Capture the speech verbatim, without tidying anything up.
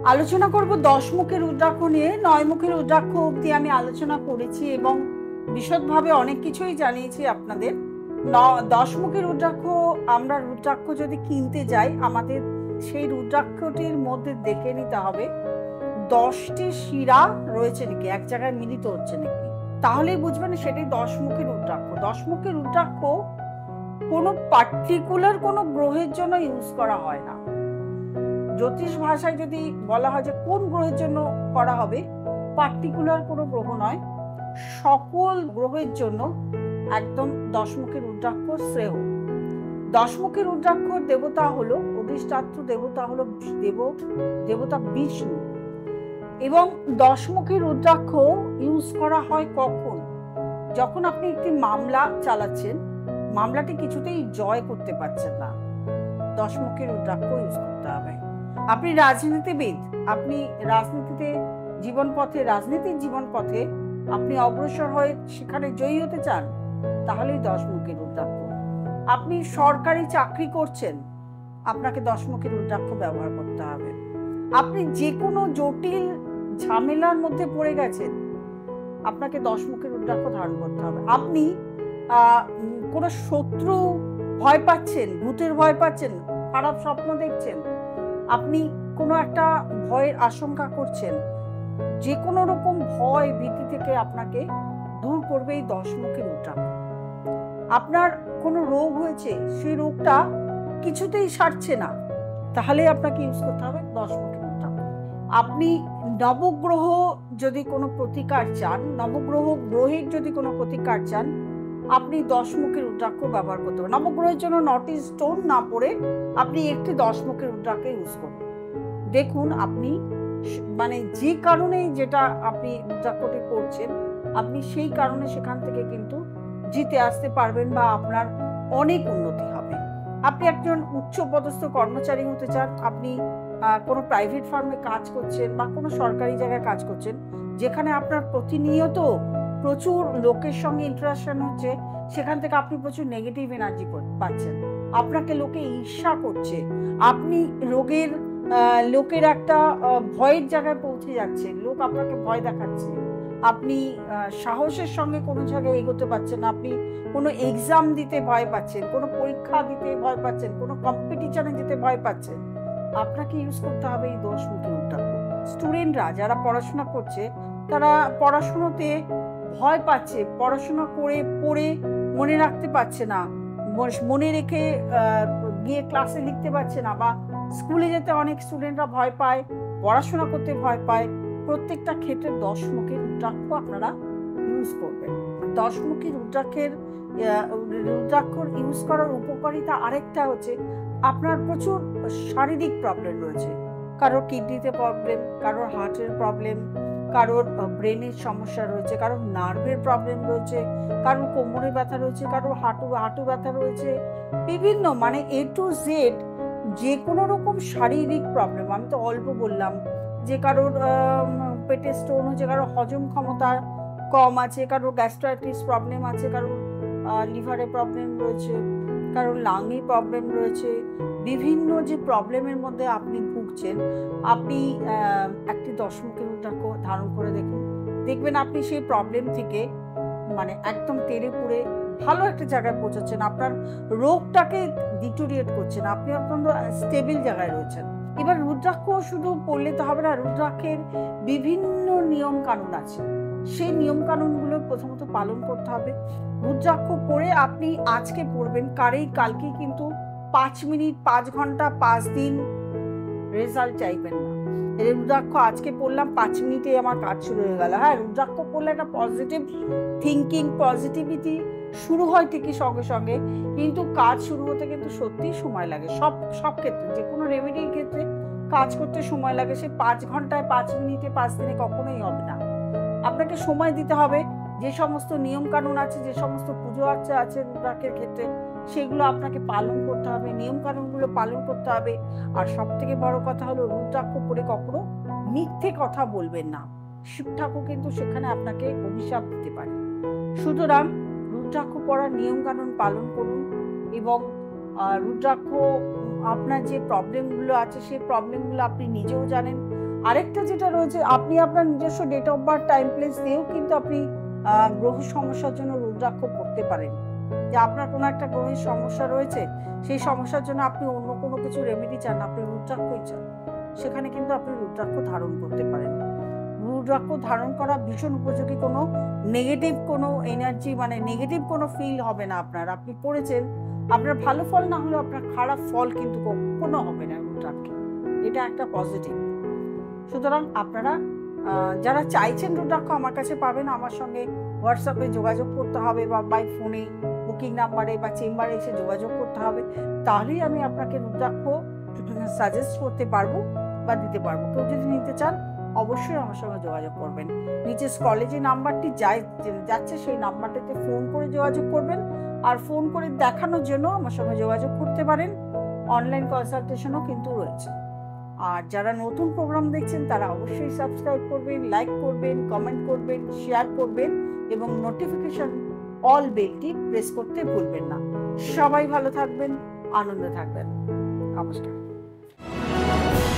আলোচনা করব দশ মুখের রুদ্রাক্ষ নিয়ে। নয় মুখের রুদ্রাক্ষ অবধি আমি আলোচনা করেছি এবং বিশদভাবে অনেক কিছুই জানিয়েছি আপনাদের। দশ মুখের রুদ্রাক্ষ, আমরা রুদ্রাক্ষ যদি কিনতে যাই, আমাদের সেই রুদ্রাক্ষটির মধ্যে দেখে নিতে হবে দশটি শিরা রয়েছে নাকি, এক জায়গায় মিলিত হচ্ছে নাকি, তাহলেই বুঝবেন সেটাই দশ মুখের রুদ্রাক্ষ। দশ মুখের রুদ্রাক্ষ কোনো পার্টিকুলার কোনো গ্রহের জন্য ইউজ করা হয় না। জ্যোতিষ ভাষায় যদি বলা হয় যে কোন গ্রহের জন্য করা হবে, পার্টিকুলার কোনো গ্রহ নয়, সকল গ্রহের জন্য একদম দশমুখী রুদ্রাক্ষ শ্রেয়। দশমুখী রুদ্রাক্ষর দেবতা হলো, অধিষ্ঠাত্র দেবতা হলো দেব দেবতা বিষ্ণু। এবং দশমুখী রুদ্রাক্ষ ইউজ করা হয় কখন? যখন আপনি একটি মামলা চালাচ্ছেন, মামলাটি কিছুতেই জয় করতে পারছেন না, দশমুখী রুদ্রাক্ষ ইউজ করতে হবে। আপনি রাজনীতিবিদ, আপনি রাজনীতিতে জীবন পথে রাজনীতির জীবন পথে আপনি অগ্রসর হয়ে সেখানে জয়ী হতে চান, তাহলেই দশমুখী রুদ্রাক্ষ। আপনি সরকারি চাকরি করছেন, আপনাকে দশমুখী রুদ্রাক্ষ ব্যবহার করতে হবে। আপনি যে কোনো জটিল ঝামেলার মধ্যে পড়ে গেছেন, আপনাকে দশমুখী রুদ্রাক্ষ ধারণ করতে হবে। আপনি আহ কোনো শত্রু ভয় পাচ্ছেন, ভূতের ভয় পাচ্ছেন, খারাপ স্বপ্ন দেখছেন, আপনি কোনো একটা ভয়ের আশঙ্কা করছেন, যে কোনো রকম ভয় ভীতি থেকে আপনাকে দূর করবে এই দশমুখী রুদ্রাক্ষ। আপনার কোনো রোগ হয়েছে, সেই রোগটা কিছুতেই সারছে না, তাহলে আপনাকে ইউজ করতে হবে দশমুখী রুদ্রাক্ষ। আপনি নবগ্রহ যদি কোনো প্রতিকার চান, নবগ্রহ গ্রহের যদি কোনো প্রতিকার চান, আপনি দশমুখী রুদ্রাক্ষ ব্যবহার করতে হবে। নবগ্রহের জন্য নটি স্টোন না পড়ে আপনি একটি দশমুখী রুদ্রাক্ষ ইউজ করুন। দেখুন আপনি মানে যে কারণে যেটা আপনি রুদ্রাক্ষটি করছেন, আপনি সেই কারণে সেখান থেকে কিন্তু জিতে আসতে পারবেন বা আপনার অনেক উন্নতি হবে। আপনি একজন উচ্চপদস্থ কর্মচারী হতে চান, আপনি কোনো প্রাইভেট ফার্মে কাজ করছেন বা কোনো সরকারি জায়গায় কাজ করছেন, যেখানে আপনার প্রতিনিয়ত প্রচুর লোকের সঙ্গে ইন্টারাকশন হচ্ছে, সেখান থেকে আপনি প্রচুর নেগেটিভ এনার্জি পাচ্ছেন, আপনাকে লোকে ঈর্ষা করছে, আপনি রোগের লোকের একটা ভয়ের জায়গায় পৌঁছে যাচ্ছে, লোক আপনাকে ভয় দেখাচ্ছে, আপনি সাহসের সঙ্গে কোনো জায়গায় এগোতে পারছেন না, আপনি কোনো এক্সাম দিতে ভয় পাচ্ছেন, কোনো পরীক্ষা দিতে ভয় পাচ্ছেন, কোনো কম্পিটিশনে যেতে ভয় পাচ্ছেন, আপনাকে ইউজ করতে হবে এই দশমুখী রুদ্রাক্ষ। স্টুডেন্টরা যারা পড়াশোনা করছে, তারা পড়াশোনাতে ভয় পাচ্ছে, পড়াশোনা করে পড়ে মনে রাখতে পারছে না, মনে রেখে গিয়ে ক্লাসে লিখতে পারছে না, বা স্কুলে যেতে অনেক স্টুডেন্টরা ভয় পায়, পড়াশোনা করতে ভয় পায়। প্রত্যেকটা ক্ষেত্রে দশমুখী রুদ্রাক্ষ আপনারা ইউজ করবেন। দশমুখী রুদ্রাক্ষের রুদ্রাক্ষর ইউজ করার উপকারিতা আরেকটা হচ্ছে, আপনার প্রচুর শারীরিক প্রবলেম রয়েছে, কারোর কিডনিতে প্রবলেম, কারোর হার্টের প্রবলেম, কারোর ব্রেনের সমস্যা রয়েছে, কারোর নার্ভের প্রবলেম রয়েছে, কারোর কোমরে ব্যথা রয়েছে, কারোর হাঁটু হাঁটু ব্যথা রয়েছে, বিভিন্ন মানে এ টু জেড যে কোনো রকম শারীরিক প্রবলেম। আমি তো অল্প বললাম যে কারোর পেটে স্টোন হচ্ছে, কারোর হজম ক্ষমতা কম আছে, কারোর গ্যাস্ট্রাইটিস প্রবলেম আছে, কারোর লিভারে প্রবলেম রয়েছে, কারোর লাংয়ে প্রবলেম রয়েছে, বিভিন্ন যে প্রবলেমের মধ্যে আপনি ভুগছেন, আপনি একটি দশমুখী রুদ্রাক্ষ ধারণ করে দেখুন, দেখবেন আপনি সেই প্রবলেম থেকে মানে একদম তেড়ে পুড়ে ভালো একটা জায়গায় পৌঁছাচ্ছেন, আপনার রোগটাকে ডিটোরিয়েট করছেন, আপনি অত্যন্ত স্টেবল জায়গায় রয়েছেন। এবার রুদ্রাক্ষ শুধু পড়লে তো হবে না, রুদ্রাক্ষের বিভিন্ন নিয়ম কানুন আছে, সেই নিয়ম কানুনগুলো প্রথমত পালন করতে হবে। রুদ্রাক্ষ পড়ে আপনি আজকে পড়বেন, কারেই কালকেই কিন্তু পাঁচ মিনিট পাঁচ ঘন্টা পাঁচ দিন রেজাল্ট চাইবেন না। রুদ্রাক্ষ আজকে পড়লাম, পাঁচ মিনিটে আমার কাজ শুরু হয়ে গেল। হ্যাঁ, রুদ্রাক্ষ পড়লে একটা পজিটিভ থিঙ্কিং, পজিটিভিটি শুরু হয় ঠিকই সঙ্গে সঙ্গে, কিন্তু কাজ শুরু হতে কিন্তু সত্যিই সময় লাগে। সব সব ক্ষেত্রে, যে কোনো রেমেডির ক্ষেত্রে কাজ করতে সময় লাগে। সে পাঁচ ঘন্টায় পাঁচ মিনিটে পাঁচ দিনে কখনোই হবে না। আপনাকে সময় দিতে হবে। যে সমস্ত নিয়ম কানুন আছে, যে সমস্ত পুজো আর্চা আছে রুদ্রাক্ষের ক্ষেত্রে, সেগুলো আপনাকে পালন করতে হবে, নিয়ম কানুনগুলো পালন করতে হবে। আর সব থেকে বড় কথা হলো, রুদ্রাক্ষ পড়ে কখনো মিথ্যে কথা বলবেন না। শিব ঠাকুর কিন্তু সেখানে আপনাকে অভিশাপ দিতে পারে। সুতরাং রুদ্রাক্ষ পড়ার নিয়ম কানুন পালন করুন এবং রুদ্রাক্ষ আপনার যে প্রবলেমগুলো আছে, সেই প্রবলেমগুলো আপনি নিজেও জানেন, আরেকটা যেটা রয়েছে, আপনি আপনার নিজস্ব date of birth, time, place দিয়েও কিন্তু আপনি গ্রহ সমস্যার জন্য রুদ্রাক্ষ পড়তে পারেন। যে আপনার কোনো একটা গ্রহের সমস্যা রয়েছে, সেই সমস্যার জন্য আপনি অন্য কোনো কিছু রেমেডি চান, আপনি রুদ্রাক্ষই চান, সেখানে কিন্তু আপনি রুদ্রাক্ষ ধারণ করতে পারেন। রুদ্রাক্ষ ধারণ করা ভীষণ উপযোগী, কোনো নেগেটিভ কোনো এনার্জি মানে নেগেটিভ কোনো ফিল হবে না আপনার। আপনি পড়েছেন, আপনার ভালো ফল না হলেও আপনার খারাপ ফল কিন্তু কখনো হবে না রুদ্রাক্ষে, এটা একটা পজিটিভ। সুতরাং আপনারা যারা চাইছেন রুদ্রাক্ষ আমার কাছে পাবেন, আমার সঙ্গে হোয়াটসঅ্যাপে যোগাযোগ করতে হবে বা বাই ফোনে বুকিং নাম্বারে বা চেম্বারে এসে যোগাযোগ করতে হবে, তাহলেই আমি আপনাকে রুদ্রাক্ষ সাজেস্ট করতে পারবো বা দিতে পারবো। কেউ যদি নিতে চান অবশ্যই আমার সঙ্গে যোগাযোগ করবেন। নিচে স্ক্রলে যে নাম্বারটি যাই যাচ্ছে সেই নাম্বারটাতে ফোন করে যোগাযোগ করবেন, আর ফোন করে দেখানোর জন্য আমার সঙ্গে যোগাযোগ করতে পারেন। অনলাইন কনসালটেশনও কিন্তু রয়েছে। আর যারা নতুন প্রোগ্রাম দেখছেন তারা অবশ্যই সাবস্ক্রাইব করবেন, লাইক করবেন, কমেন্ট করবেন, শেয়ার করবেন এবং নোটিফিকেশন অল বেলটি প্রেস করতে ভুলবেন না। সবাই ভালো থাকবেন, আনন্দে থাকবেন। নমস্কার।